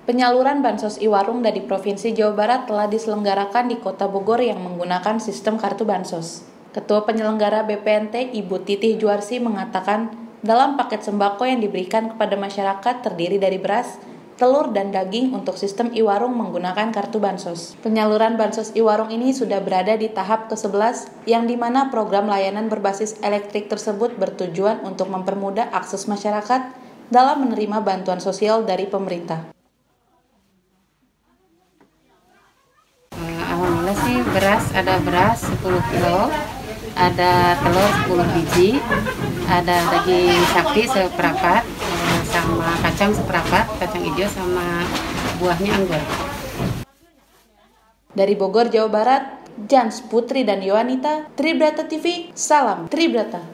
Penyaluran Bansos Iwarung dari Provinsi Jawa Barat telah diselenggarakan di Kota Bogor yang menggunakan sistem kartu Bansos. Ketua Penyelenggara BPNT Ibu Titih Juarsi mengatakan, dalam paket sembako yang diberikan kepada masyarakat terdiri dari beras, telur, dan daging untuk sistem Iwarung menggunakan kartu Bansos. Penyaluran Bansos Iwarung ini sudah berada di tahap ke-11, yang di mana program layanan berbasis elektrik tersebut bertujuan untuk mempermudah akses masyarakat dalam menerima bantuan sosial dari pemerintah. Alhamdulillah sih ada beras 10 kilo, ada telur 10 biji, ada daging sapi seperempat, sama kacang seperempat, kacang hijau sama buahnya anggur. Dari Bogor, Jawa Barat, Jans Putri dan Yohanita, Tribrata TV, salam Tribrata.